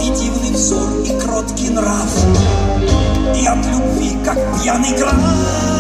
и дивный взор, и кроткий нрав, и от любви, как пьяный граф.